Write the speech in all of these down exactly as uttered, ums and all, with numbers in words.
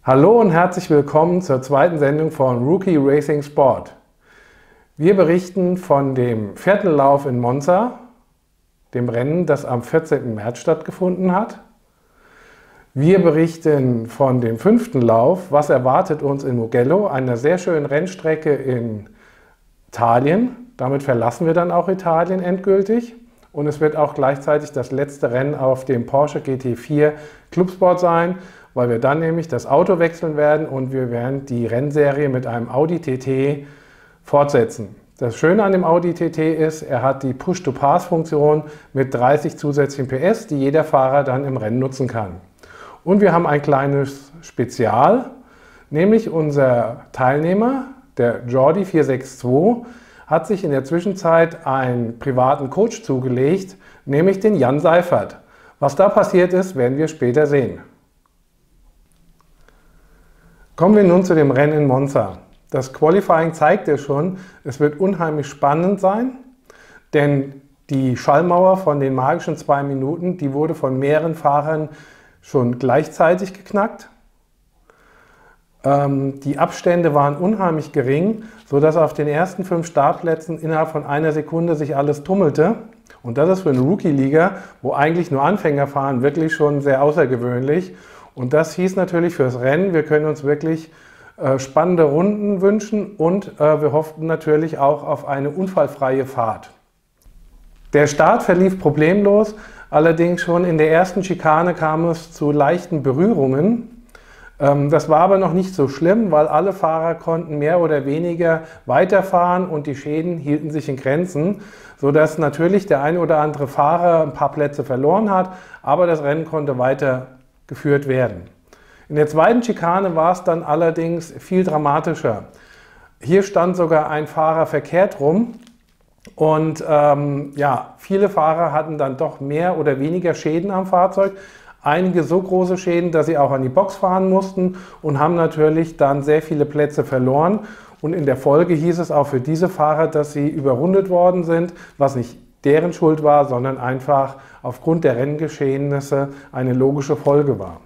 Hallo und herzlich willkommen zur zweiten Sendung von Rookie Racing Sport. Wir berichten von dem vierten Lauf in Monza, dem Rennen, das am vierzehnten März stattgefunden hat. Wir berichten von dem fünften Lauf, was erwartet uns in Mugello, einer sehr schönen Rennstrecke in Italien. Damit verlassen wir dann auch Italien endgültig. Und es wird auch gleichzeitig das letzte Rennen auf dem Porsche G T vier Clubsport sein, weil wir dann nämlich das Auto wechseln werden und wir werden die Rennserie mit einem Audi T T fortsetzen. Das Schöne an dem Audi T T ist, er hat die Push-to-Pass-Funktion mit dreißig zusätzlichen P S, die jeder Fahrer dann im Rennen nutzen kann. Und wir haben ein kleines Spezial, nämlich unser Teilnehmer, der Jordi vier sechs zwei, hat sich in der Zwischenzeit einen privaten Coach zugelegt, nämlich den Jan Seifert. Was da passiert ist, werden wir später sehen. Kommen wir nun zu dem Rennen in Monza. Das Qualifying zeigt ja schon, es wird unheimlich spannend sein, denn die Schallmauer von den magischen zwei Minuten, die wurde von mehreren Fahrern schon gleichzeitig geknackt. Ähm, die Abstände waren unheimlich gering, sodass auf den ersten fünf Startplätzen innerhalb von einer Sekunde sich alles tummelte. Und das ist für eine Rookie-Liga, wo eigentlich nur Anfänger fahren, wirklich schon sehr außergewöhnlich. Und das hieß natürlich fürs Rennen, wir können uns wirklich äh, spannende Runden wünschen und äh, wir hofften natürlich auch auf eine unfallfreie Fahrt. Der Start verlief problemlos, allerdings schon in der ersten Schikane kam es zu leichten Berührungen. Ähm, das war aber noch nicht so schlimm, weil alle Fahrer konnten mehr oder weniger weiterfahren und die Schäden hielten sich in Grenzen, sodass natürlich der eine oder andere Fahrer ein paar Plätze verloren hat, aber das Rennen konnte weiter geführt werden. In der zweiten Schikane war es dann allerdings viel dramatischer. Hier stand sogar ein Fahrer verkehrt rum und ähm, ja, viele Fahrer hatten dann doch mehr oder weniger Schäden am Fahrzeug. Einige so große Schäden, dass sie auch an die Box fahren mussten und haben natürlich dann sehr viele Plätze verloren. Und in der Folge hieß es auch für diese Fahrer, dass sie überrundet worden sind, was nicht deren Schuld war, sondern einfach aufgrund der Renngeschehnisse eine logische Folge war.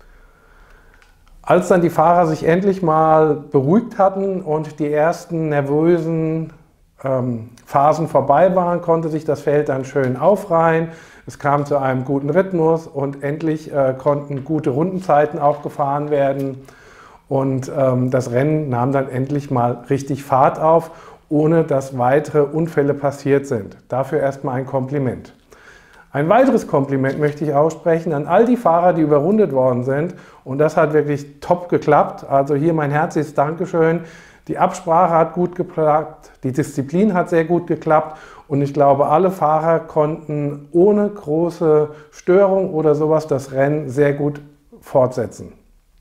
Als dann die Fahrer sich endlich mal beruhigt hatten und die ersten nervösen ähm, Phasen vorbei waren, konnte sich das Feld dann schön aufreihen. Es kam zu einem guten Rhythmus und endlich äh, konnten gute Rundenzeiten auch gefahren werden. Und ähm, das Rennen nahm dann endlich mal richtig Fahrt auf, ohne dass weitere Unfälle passiert sind. Dafür erstmal ein Kompliment. Ein weiteres Kompliment möchte ich aussprechen an all die Fahrer, die überrundet worden sind. Und das hat wirklich top geklappt. Also hier mein herzliches Dankeschön. Die Absprache hat gut geklappt, die Disziplin hat sehr gut geklappt. Und ich glaube, alle Fahrer konnten ohne große Störung oder sowas das Rennen sehr gut fortsetzen.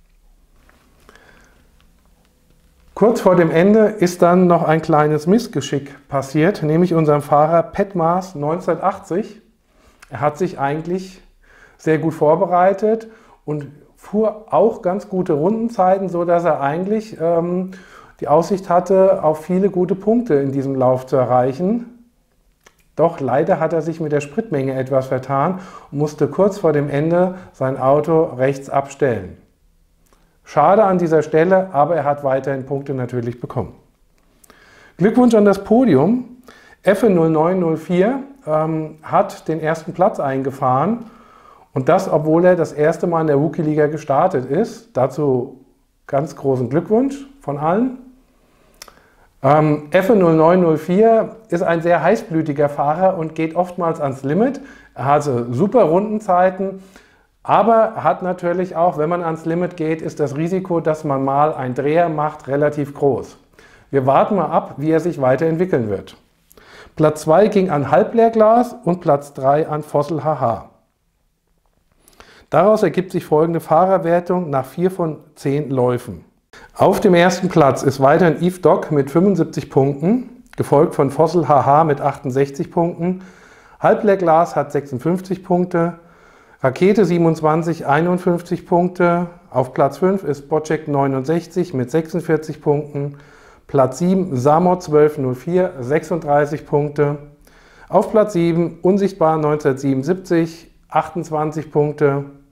Kurz vor dem Ende ist dann noch ein kleines Missgeschick passiert, nämlich unserem Fahrer Petmars neunzehnhundertachtzig. Er hat sich eigentlich sehr gut vorbereitet und fuhr auch ganz gute Rundenzeiten, sodass er eigentlich ähm, die Aussicht hatte, auf viele gute Punkte in diesem Lauf zu erreichen. Doch leider hat er sich mit der Spritmenge etwas vertan und musste kurz vor dem Ende sein Auto rechts abstellen. Schade an dieser Stelle, aber er hat weiterhin Punkte natürlich bekommen. Glückwunsch an das Podium. Effe null neun null vier ähm, hat den ersten Platz eingefahren und das, obwohl er das erste Mal in der Rookie-Liga gestartet ist. Dazu ganz großen Glückwunsch von allen. Ähm, Effe null neun null vier ist ein sehr heißblütiger Fahrer und geht oftmals ans Limit. Er hatte super Rundenzeiten. Aber hat natürlich auch, wenn man ans Limit geht, ist das Risiko, dass man mal einen Dreher macht, relativ groß. Wir warten mal ab, wie er sich weiterentwickeln wird. Platz zwei ging an Halbleerglas und Platz drei an Fossil H H. Daraus ergibt sich folgende Fahrerwertung nach vier von zehn Läufen. Auf dem ersten Platz ist weiterhin Yves Dock mit fünfundsiebzig Punkten, gefolgt von Fossil H H mit achtundsechzig Punkten. Halbleerglas hat sechsundfünfzig Punkte. Rakete siebenundzwanzig, einundfünfzig Punkte. Auf Platz fünf ist Bocek neunundsechzig mit sechsundvierzig Punkten. Platz sieben Samot zwölf null vier, sechsunddreißig Punkte. Auf Platz sieben Unsichtbar neunzehnhundertsiebenundsiebzig, achtundzwanzig Punkte.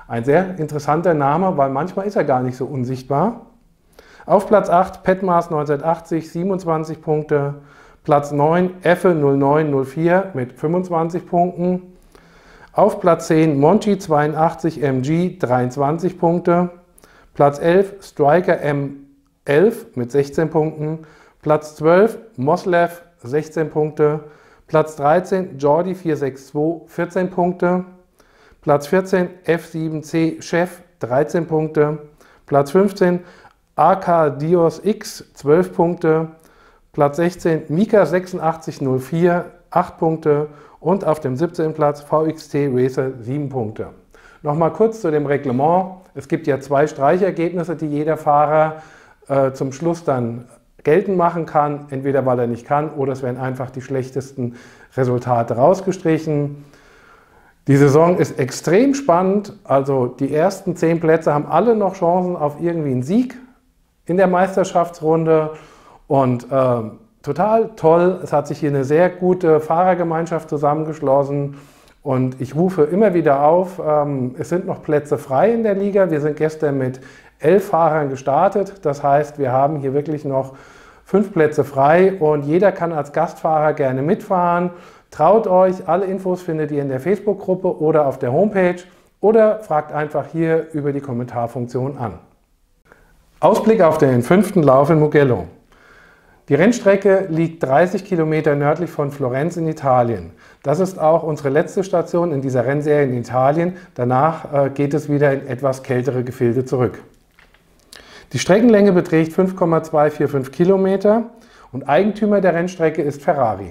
Ein sehr interessanter Name, weil manchmal ist er gar nicht so unsichtbar. Auf Platz acht Petmars neunzehnhundertachtzig, siebenundzwanzig Punkte. Platz neun Effe null neun null vier mit fünfundzwanzig Punkten. Auf Platz zehn Monchi zweiundachtzig M G, dreiundzwanzig Punkte. Platz elf Striker M elf mit sechzehn Punkten. Platz zwölf Moslev, sechzehn Punkte. Platz dreizehn Jordi vier sechs zwei, vierzehn Punkte. Platz vierzehn F sieben C Chef, dreizehn Punkte. Platz fünfzehn A K Dios X, zwölf Punkte. Platz sechzehn Mika sechsundachtzig null vier, acht Punkte. Und auf dem siebzehnten Platz V X T Racer, sieben Punkte. Nochmal kurz zu dem Reglement. Es gibt ja zwei Streichergebnisse, die jeder Fahrer äh, zum Schluss dann geltend machen kann, entweder weil er nicht kann oder es werden einfach die schlechtesten Resultate rausgestrichen. Die Saison ist extrem spannend, also die ersten zehn Plätze haben alle noch Chancen auf irgendwie einen Sieg in der Meisterschaftsrunde und äh, total toll. Es hat sich hier eine sehr gute Fahrergemeinschaft zusammengeschlossen und ich rufe immer wieder auf, ähm, es sind noch Plätze frei in der Liga. Wir sind gestern mit elf Fahrern gestartet, das heißt, wir haben hier wirklich noch fünf Plätze frei und jeder kann als Gastfahrer gerne mitfahren. Traut euch, alle Infos findet ihr in der Facebook-Gruppe oder auf der Homepage oder fragt einfach hier über die Kommentarfunktion an. Ausblick auf den fünften Lauf in Mugello. Die Rennstrecke liegt dreißig Kilometer nördlich von Florenz in Italien. Das ist auch unsere letzte Station in dieser Rennserie in Italien. Danach äh, geht es wieder in etwas kältere Gefilde zurück. Die Streckenlänge beträgt fünf Komma zweihundertfünfundvierzig Kilometer und Eigentümer der Rennstrecke ist Ferrari.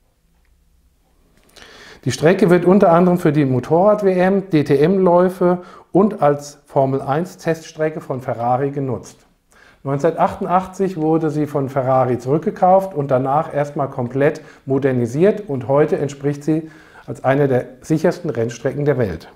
Die Strecke wird unter anderem für die Motorrad-W M, D T M-Läufe und als Formel eins Teststrecke von Ferrari genutzt. neunzehnhundertachtundachtzig wurde sie von Ferrari zurückgekauft und danach erstmal komplett modernisiert und heute entspricht sie als eine der sichersten Rennstrecken der Welt.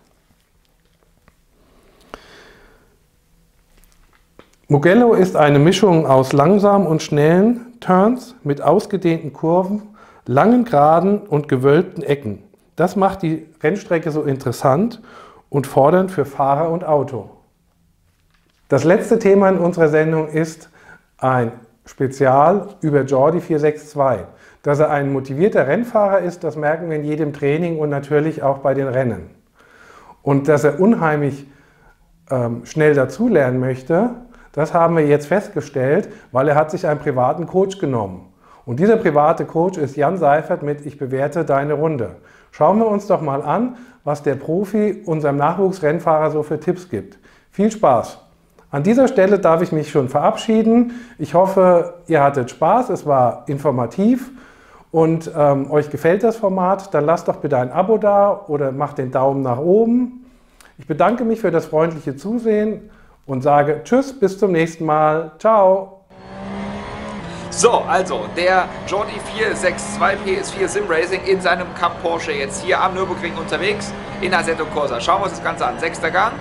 Mugello ist eine Mischung aus langsamen und schnellen Turns mit ausgedehnten Kurven, langen Geraden und gewölbten Ecken. Das macht die Rennstrecke so interessant und fordernd für Fahrer und Auto. Das letzte Thema in unserer Sendung ist ein Spezial über Jordi vier sechs zwei. Dass er ein motivierter Rennfahrer ist, das merken wir in jedem Training und natürlich auch bei den Rennen. Und dass er unheimlich ähm, schnell dazulernen möchte, das haben wir jetzt festgestellt, weil er hat sich einen privaten Coach genommen. Und dieser private Coach ist Jan Seifert mit Ich bewerte deine Runde. Schauen wir uns doch mal an, was der Profi unserem Nachwuchsrennfahrer so für Tipps gibt. Viel Spaß! An dieser Stelle darf ich mich schon verabschieden. Ich hoffe, ihr hattet Spaß, es war informativ und ähm, euch gefällt das Format. Dann lasst doch bitte ein Abo da oder macht den Daumen nach oben. Ich bedanke mich für das freundliche Zusehen und sage Tschüss, bis zum nächsten Mal. Ciao! So, also der Jordi vier sechs zwei P S vier Sim Racing in seinem Cup Porsche jetzt hier am Nürburgring unterwegs in Assetto Corsa. Schauen wir uns das Ganze an. Sechster Gang.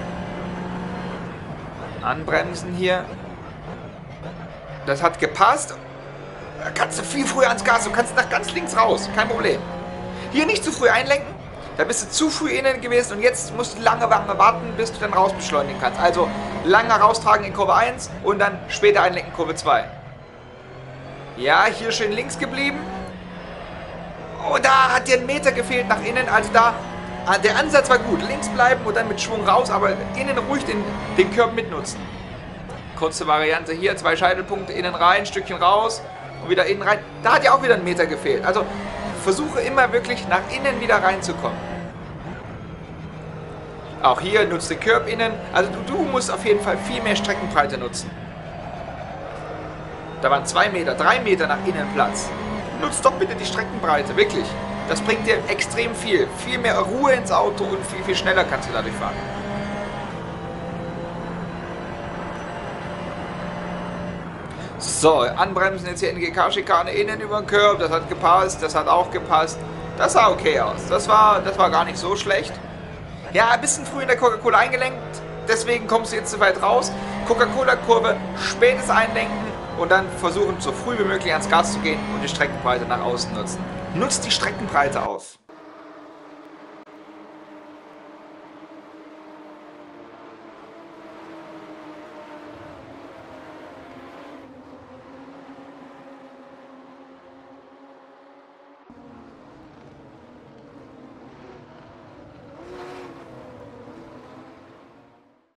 Anbremsen hier. Das hat gepasst. Da kannst du viel früher ans Gas, du kannst nach ganz links raus, kein Problem. Hier nicht zu früh einlenken, da bist du zu früh innen gewesen und jetzt musst du lange, lange warten, bis du dann raus beschleunigen kannst. Also lange raustragen in Kurve eins und dann später einlenken Kurve zwei. Ja, hier schön links geblieben. Oh, da hat dir ein Meter gefehlt nach innen, also da, der Ansatz war gut, links bleiben und dann mit Schwung raus, aber innen ruhig den, den Curb mitnutzen. Kurze Variante hier, zwei Scheitelpunkte, innen rein, Stückchen raus und wieder innen rein. Da hat ja auch wieder ein Meter gefehlt, also versuche immer wirklich nach innen wieder reinzukommen. Auch hier nutzt den Curb innen, also du, du musst auf jeden Fall viel mehr Streckenbreite nutzen. Da waren zwei Meter, drei Meter nach innen Platz. Nutzt doch bitte die Streckenbreite, wirklich. Das bringt dir extrem viel. Viel mehr Ruhe ins Auto und viel, viel schneller kannst du dadurch fahren. So, anbremsen jetzt hier in die G K-Schikane innen über den Curb. Das hat gepasst, das hat auch gepasst. Das sah okay aus. Das war, das war gar nicht so schlecht. Ja, ein bisschen früh in der Coca-Cola eingelenkt. Deswegen kommst du jetzt so weit raus. Coca-Cola-Kurve, spätes Einlenken. Und dann versuchen, so früh wie möglich ans Gas zu gehen und die Streckenbreite nach außen nutzen. Nutzt die Streckenbreite aus.